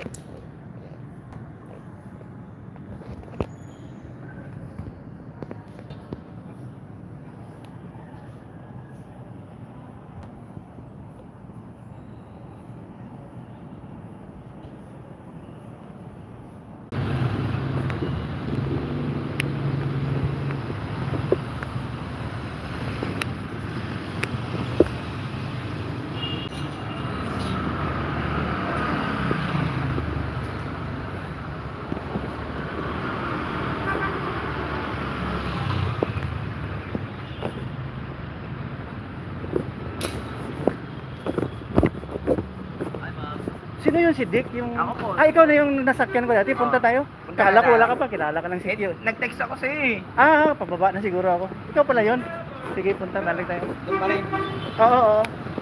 Sino yun, si Dick? Yung... Ako po. Ah, ikaw na yung nasakyan ko dati. Punta tayo. Punta Kala ko na. wala ka pa. Kilala ka ng sitio. Nag-text ako sa'yo eh. Pababa na siguro ako. Ikaw pala yun. Sige, punta. Balik tayo. Doon pa rin. Oo.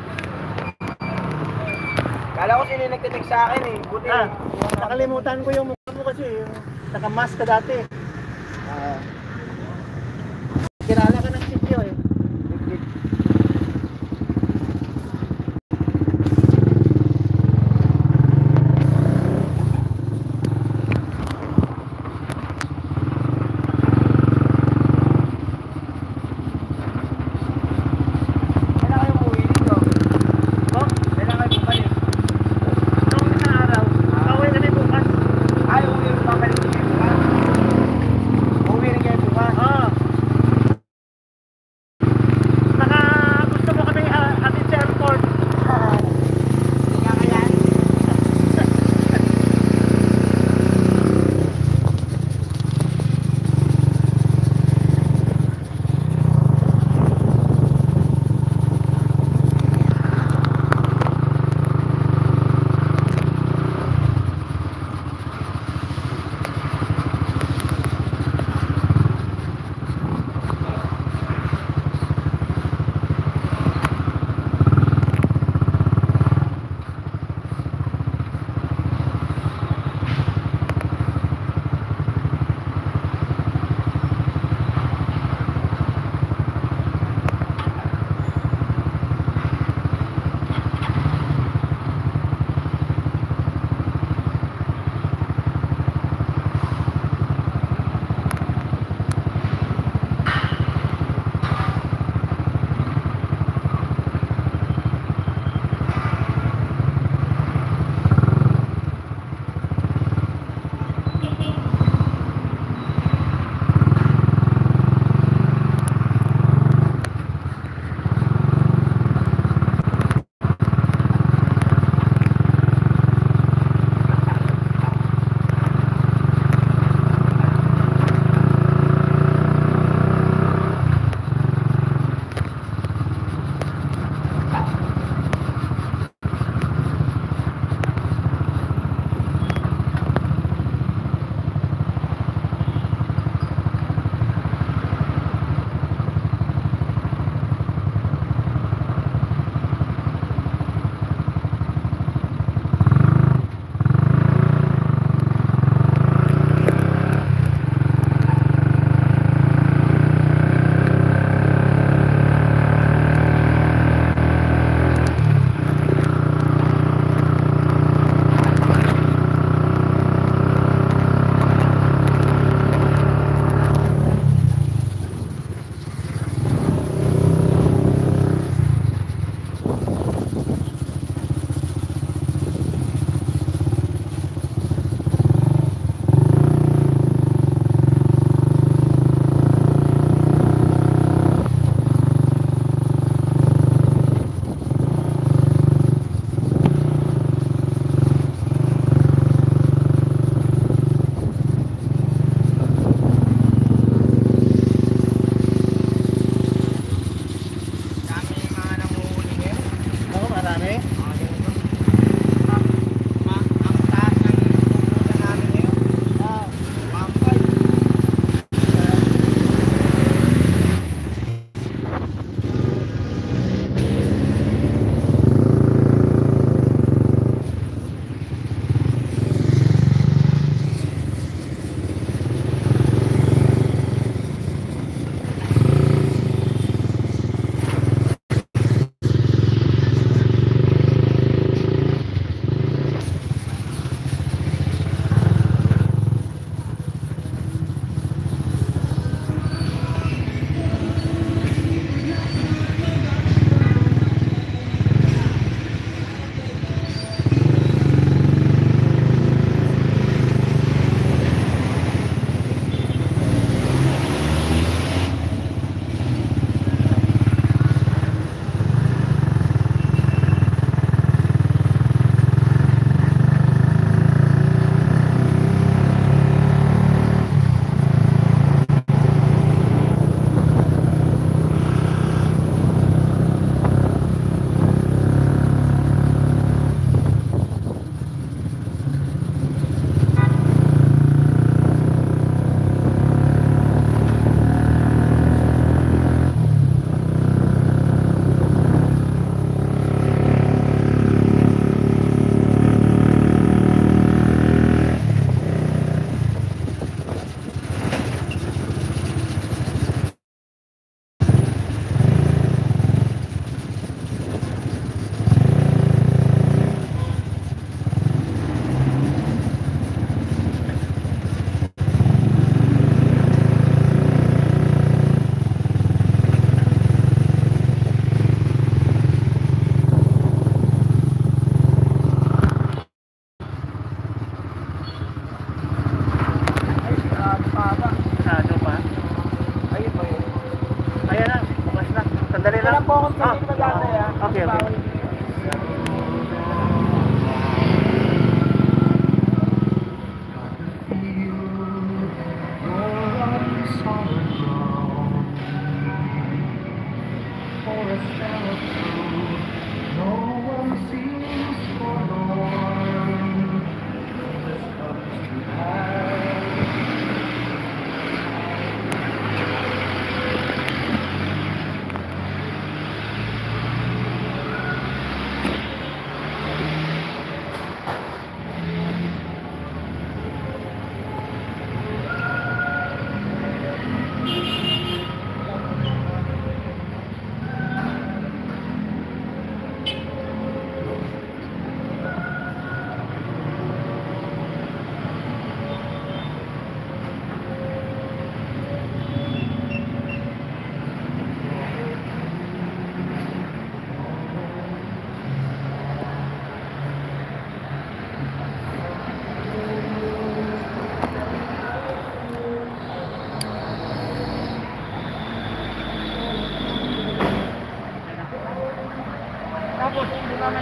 Kala ko sino yung nagte-text sa akin eh. Buti. Nakalimutan ko yung mukha mo kasi. Yung naka-mask ka dati. Kilala ka ng sitio eh.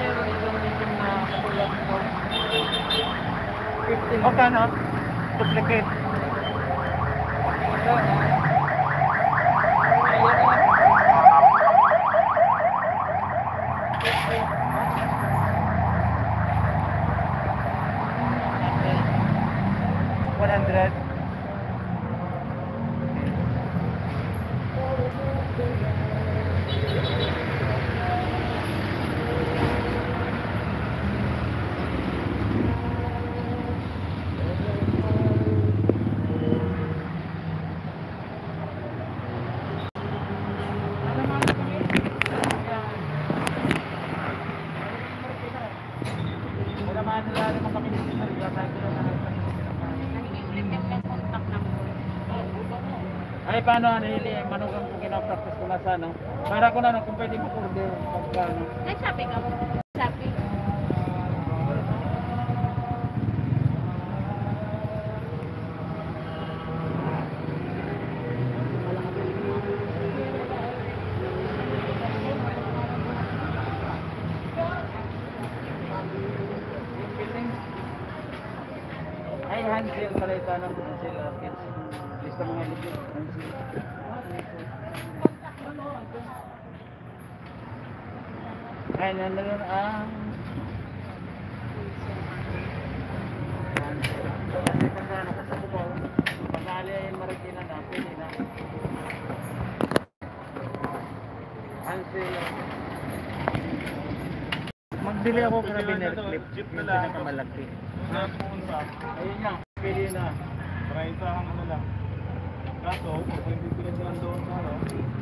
itong medium na katulad ko. 15. O kano? Duplicate. Ito, ayan na. 100. Wala man nila naman kami dito sa lugar na ito na ay paano ano hili manugang kung kinapractice ko na sa ano para ko na kung pwede mag-order pagka ano Ay, sabi ka mo. Sabi. ay handle pala ito ano handle kits lista mga liquid handle ay nandun kasi pag ano kasi ko ba pag-ali ay marikina na pili na handle Magbili ako carabiner clip. Yung pinakamalaki. ayun na pili na Try sa akin na lang. Kaso, kung hindi pinagyan doon sa ano,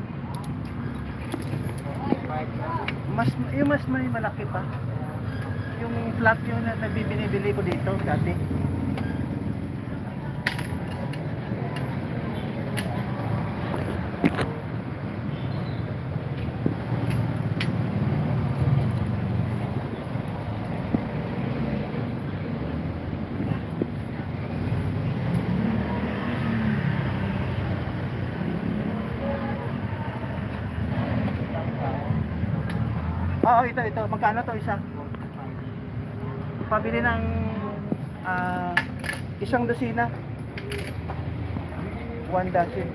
Mas may malaki pa. Yung flat yung nagbibinibili ko dito dati. Oo, ito. Magkano to isa? Pabili ng isang dosina. 1 dozen.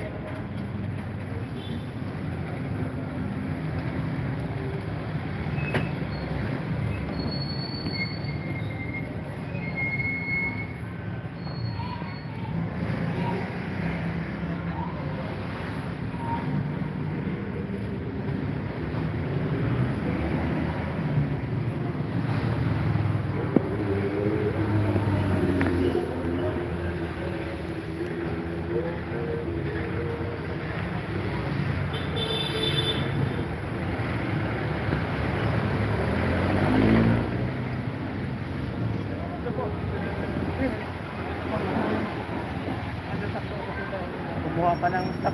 Kumuha pa ng stock.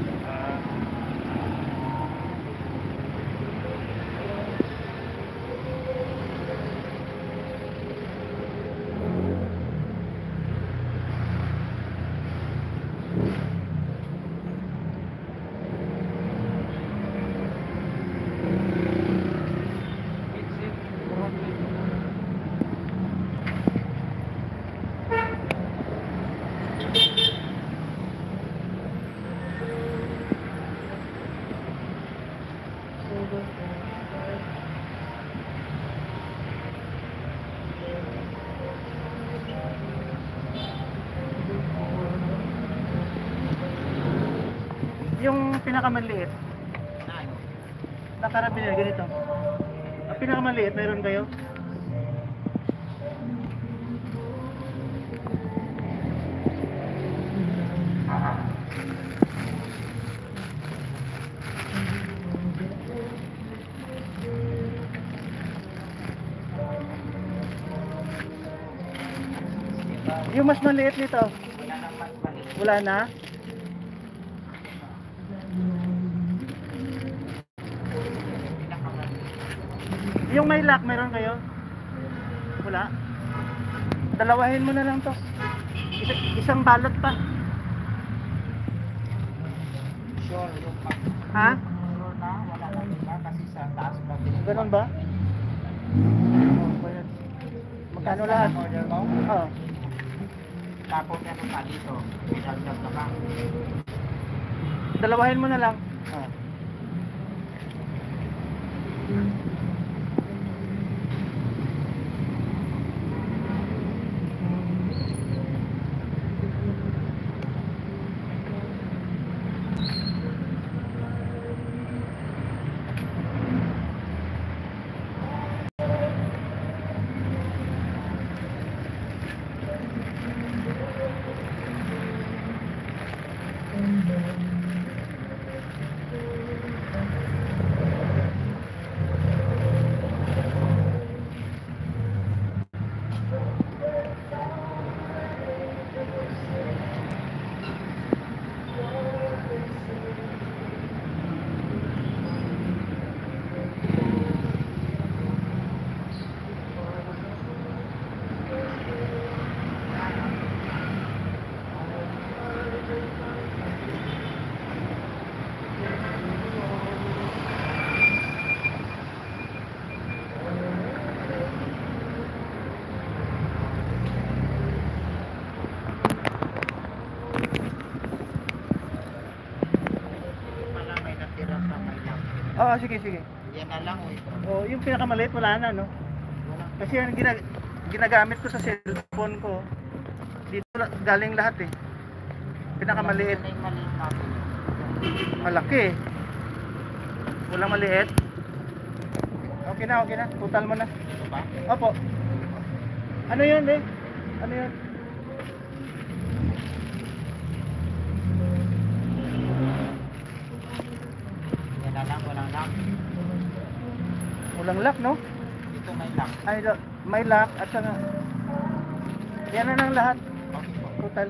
Yung pinakamaliit na carabiner ganito. Ang pinakamaliit meron kayo? Yung mas maliit nito. Wala na. Yung may lock, meron kayo? Wala. Dalawahin mo na lang to. Isang balot pa. sure yung Ha? sure na wala na iba kasi sa taas pa Ganun ba? Magkano lahat? Order mo? Oo. Tapos ano pa dito? Pinagdag na ba? Dalawahin mo na lang. Ah. Pala may natira sa may lang. Oo, sige, sige. Yan na lang o ito. Oh, yung pinakamaliit wala na, no? Wala. Kasi yung ginagamit ko sa cellphone ko, dito galing lahat eh. Pinakamaliit, Yan na yung maliit natin. malaki eh. Walang maliit. Okay na, okay na. Total mo na. Ito ba? Opo. Ano yun eh? Ano yun? Yan na lang, walang lock. Walang lock, no? Dito may lock. Ay, may lock at saka yan na lang lahat. Okay po. Total.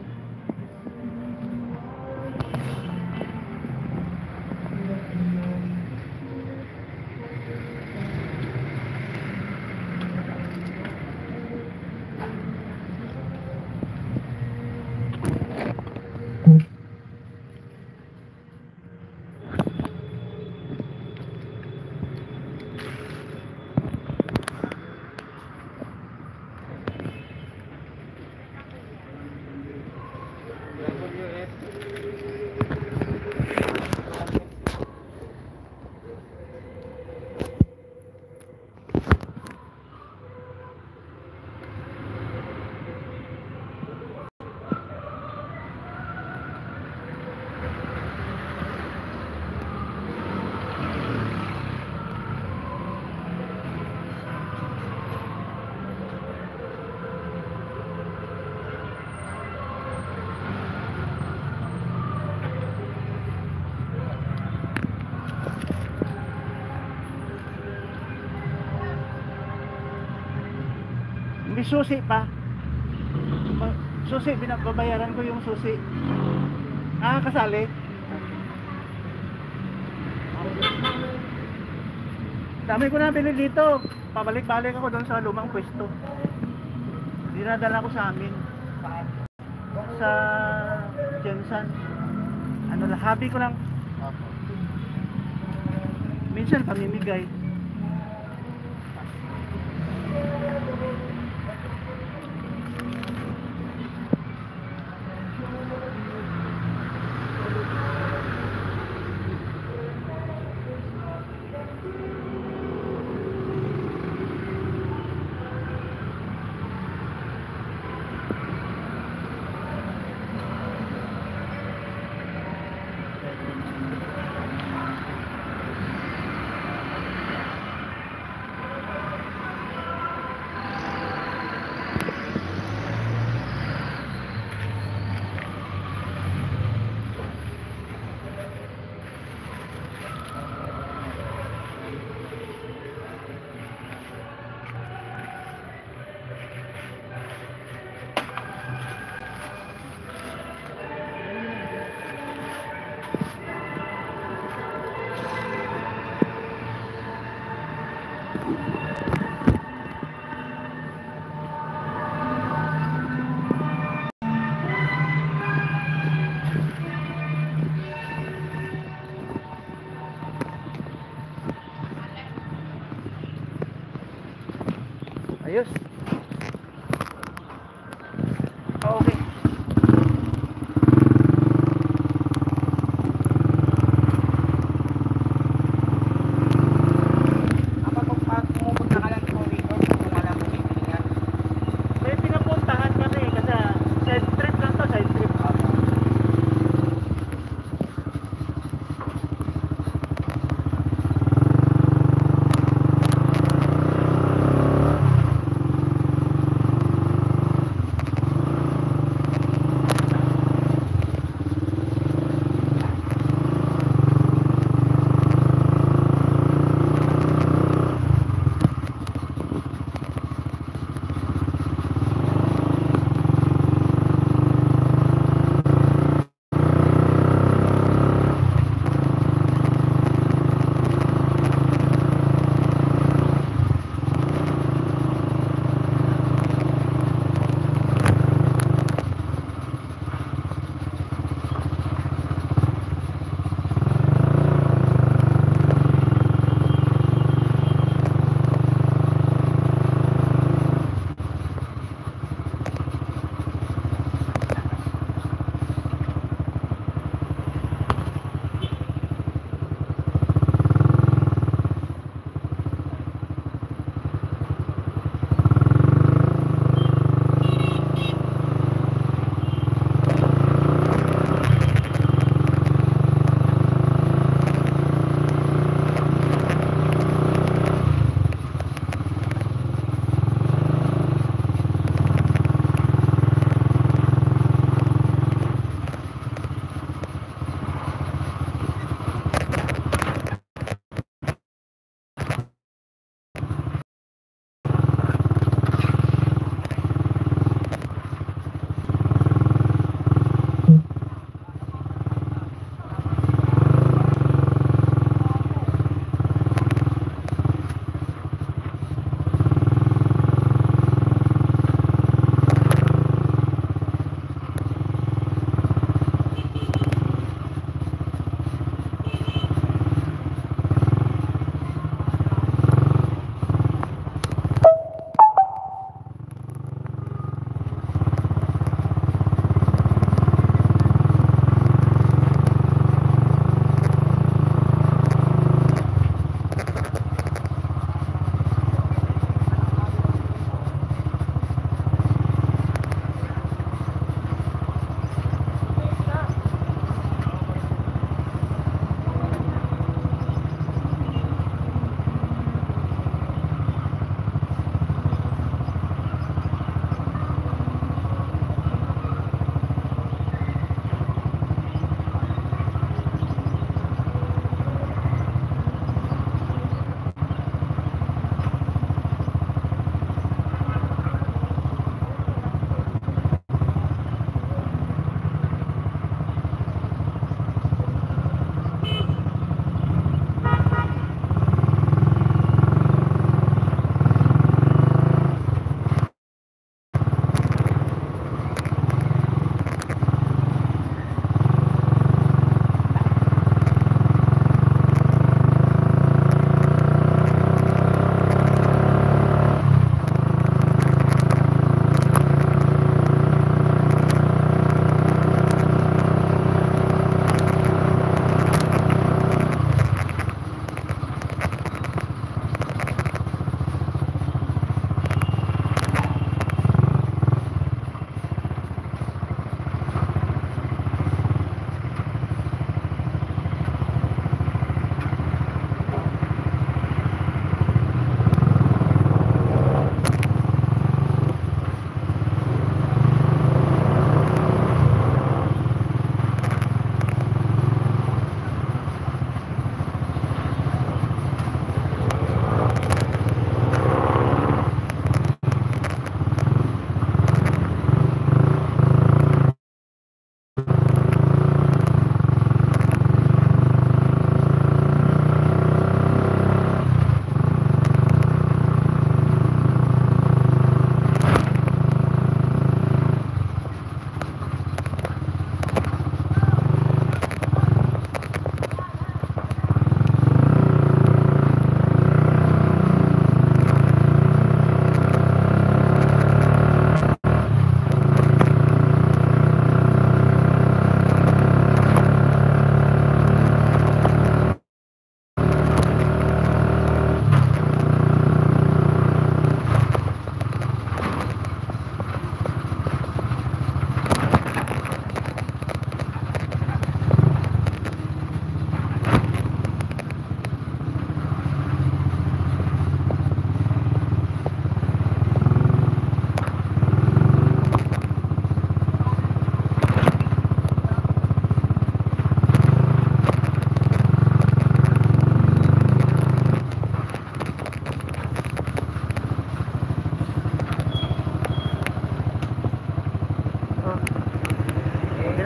May susi pa. Susi, binabayaran ko yung susi. Ah, kasali. Dami ko na binili dito. Pabalik-balik ako doon sa lumang pwesto. Dinadala ko sa amin. Sa Jensen. Ano lang, hobby ko lang. Opo. Minsan pamimigay. Ayos.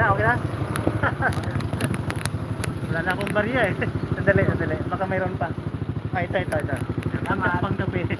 okay na. Wala na akong barya eh. Sandali. Baka mayroon pa. Ito. Salamat. Pang gabi.